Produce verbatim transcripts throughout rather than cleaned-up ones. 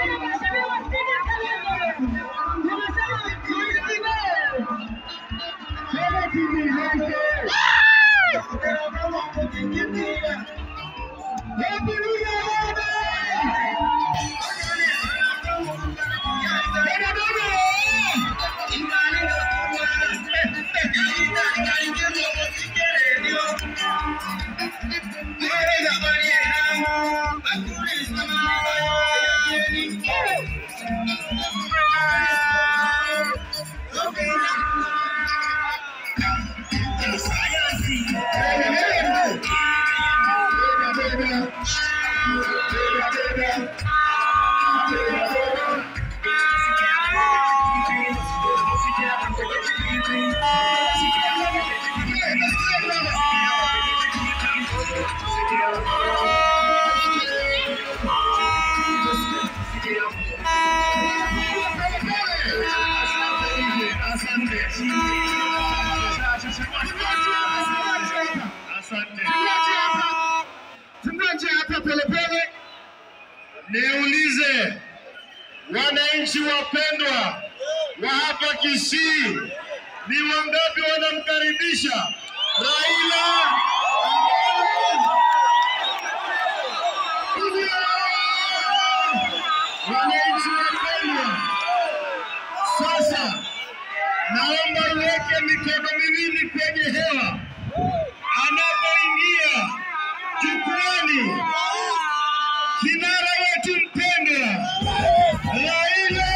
Niulize wananchi wapendwa wa hapa Kisii, ni wangapi wanamkaribisha Raila? Wananchi wapendwa, sasa naomba uweke mikono miwili kwenye hewa anapoingia jukwani kinara wetu mpendwa Raila.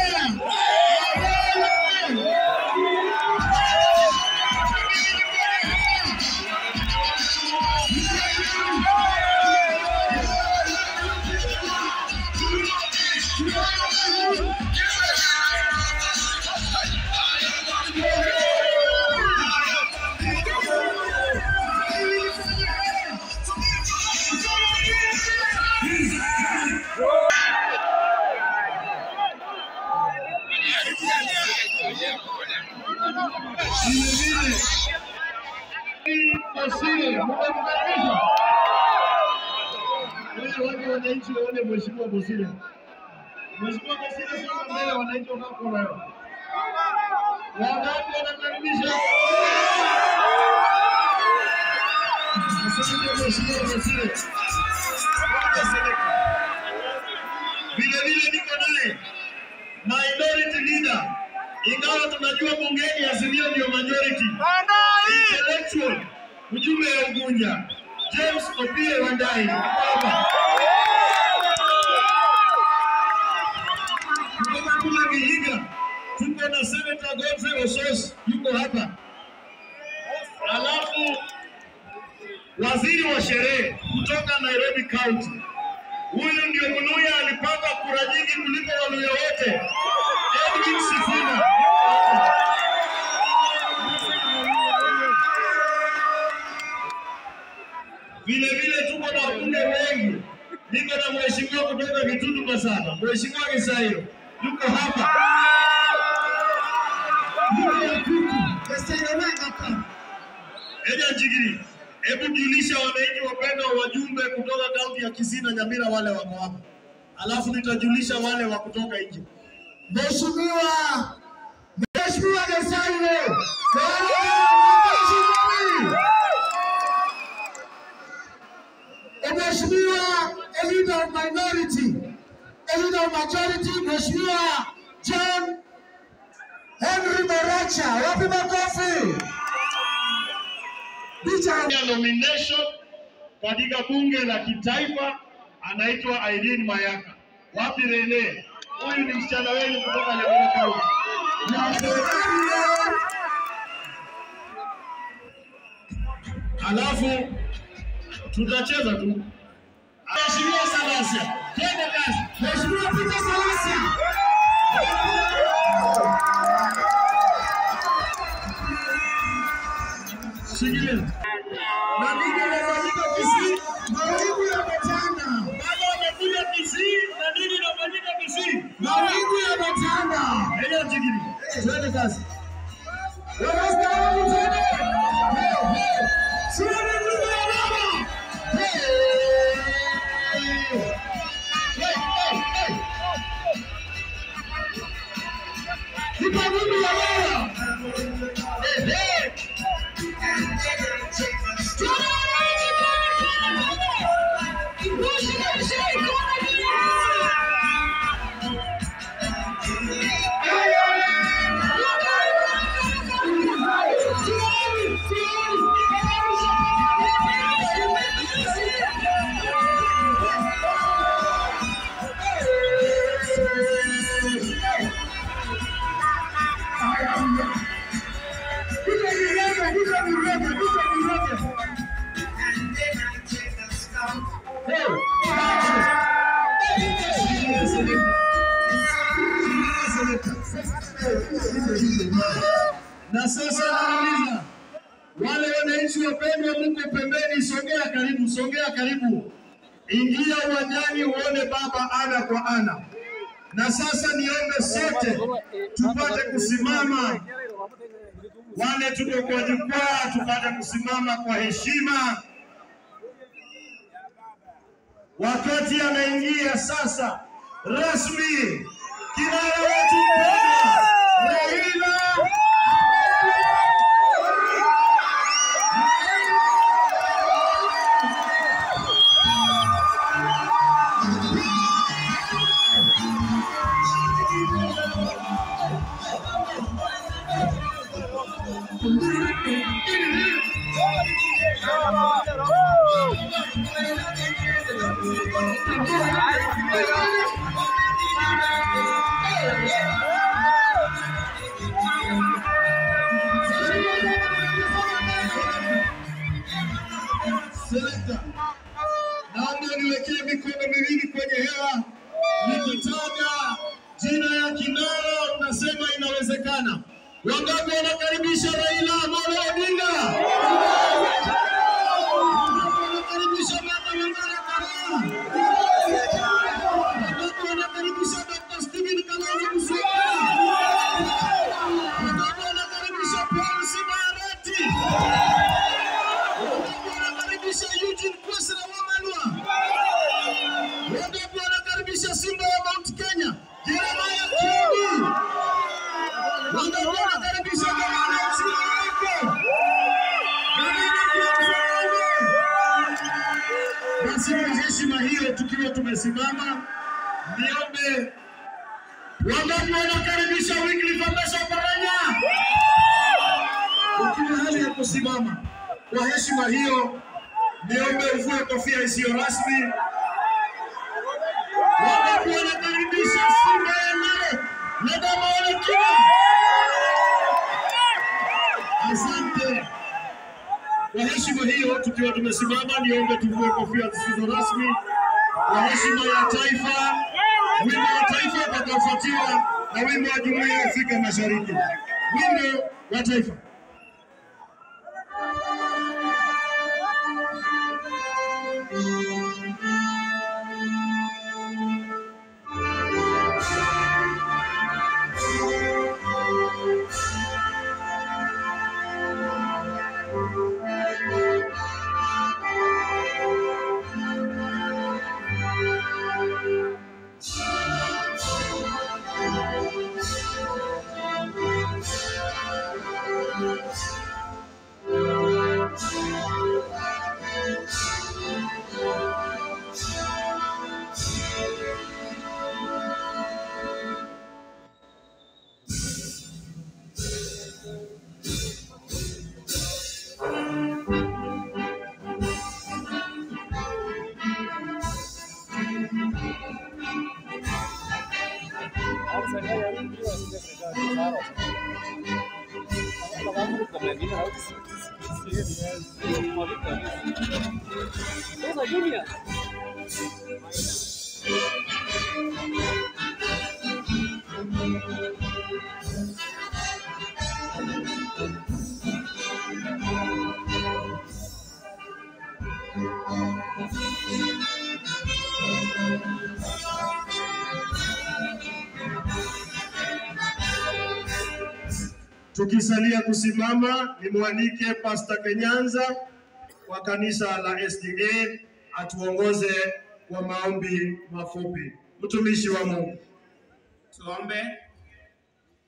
Wananchi waone Mheshimiwa Bosire. Mheshimiwa Bosire sasa mbele wananchi wako leo. Wangapi wanakaribisha? Asante Mheshimiwa Bosire. Vile vile niko naye minority leader. Ingawa tunajua bungeni asilimia ndio majority. Intellectual ujumbe ya Ugunja. James Opie Wandai hapa. Kuna Vihiga, tuko na Senator Godfrey Osos yuko hapa. Alafu waziri wa sherehe kutoka Nairobi County. Huyu ndio Muluya alipata kura nyingi kuliko Waluya wote. Edwin Sifuna. Vile vile tuko na wabunge wengi. Niko na mheshimiwa kutoka Kitutu Masaba, Mheshimiwa Kisaio yuko hapa. Eja Njigiri, hebu julisha wananchi wapendwa wajumbe kutoka kaunti ya Kisii na Nyamira wale wako hapa. Alafu nitajulisha wale wa kutoka nje. Mheshimiwa Mheshimiwa Kisaio. Mheshimiwa a leader of minority, a leader of majority, Mheshimiwa John Henry Maracha. Wapi makofi? Ya nomination katika bunge la kitaifa anaitwa Irene Mayaka. Wapi Rene? Huyu ni msichana wenu kutoka Nyamira County. Alafu tutacheza tu. Mheshimiwa Salasia. Twende kazi. Mheshimiwa Peter Salasia. Shikilia. Na nini inafanyika Kisii? Mawingu yametanda. Baba wamekuja Kisii, na nini inafanyika Kisii? Mawingu yametanda. Eja Njigiri. Twende kazi. Wanasta wangu twende. Hey, hey. Siwani mlugu ya baba. Hey. Hey, hey, hey. kwa Mungu wa Baba. Ehe. Na sasa nauliza wale wananchi wapendwa, mko pembeni, songea karibu, songea karibu, ingia uwanjani uone baba ana kwa ana. Na sasa niombe sote tupate kusimama, wale tuko kwa jukwaa tupate kusimama kwa heshima wakati anaingia sasa rasmi kinara wetu mpendwa Raila Selekta, naomba niwekee mikono miwili kwenye hewa, nikitaja jina ya kinara unasema inawezekana. Wangapi wanakaribisha Raila Amolo Odinga? Wangapi wanakaribisha Martha Wangari Karua? Wangapi wanakaribisha Doctor Stephen Kalonzo Musyoka? Wangapi wanakaribisha Paul Sibarati? Eugene Kwesera Wamalwa? Wangapi wanakaribisha Simba ya Mount Kenya Jeremiah Kioni? Wangapi wanakaribisha Gavana Msirako? Basi kwa heshima hiyo tukiwa tumesimama, niombe wangapi wanakaribisha Wycliffe Ambassador Oparanya? Ukiwa hali ya kusimama, kwa heshima hiyo niombe uvue kofia isiyo rasmi. Wangapi wanakaribisha Simba ya Nare na Dama Wanyikina? Asante. Kwa heshima hiyo tukiwa tumesimama, niombe tuvue kofia zisizo rasmi kwa heshima ya taifa. Wimbo wa taifa utakaofuatiwa na wimbo wa Jumuiya ya Afrika Mashariki. Wimbo wa taifa. Tukisalia kusimama, nimwalike Pastor Kenyanza wa kanisa la S D A atuongoze kwa maombi mafupi. Mtumishi wa Mungu. Tuombe.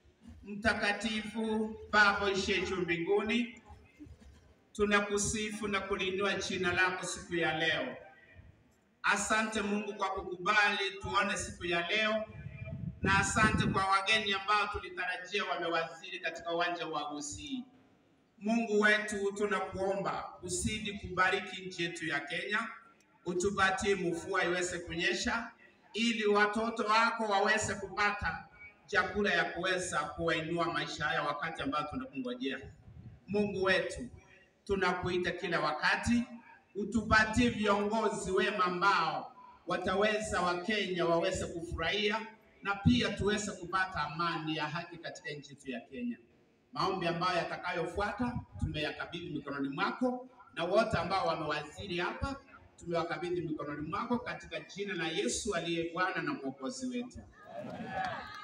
Mtakatifu Baba uishiye juu mbinguni, tunakusifu na kuliinua jina lako siku ya leo. Asante Mungu kwa kukubali tuone siku ya leo, na asante kwa wageni ambao tulitarajia wamewasili katika uwanja wa Gusii. Mungu wetu, tunakuomba usidi kubariki nchi yetu ya Kenya, utupatie mvua iweze kunyesha ili watoto wako waweze kupata chakula ya kuweza kuwainua maisha haya wakati ambao tunakungojea. Mungu wetu, tunakuita kila wakati, utupatie viongozi wema ambao wataweza Wakenya waweze kufurahia na pia tuweze kupata amani ya haki katika nchi yetu ya Kenya. Maombi ambayo yatakayofuata tumeyakabidhi mikononi mwako, na wote ambao wamewasili hapa tumewakabidhi mikononi mwako katika jina la Yesu aliye Bwana na Mwokozi wetu.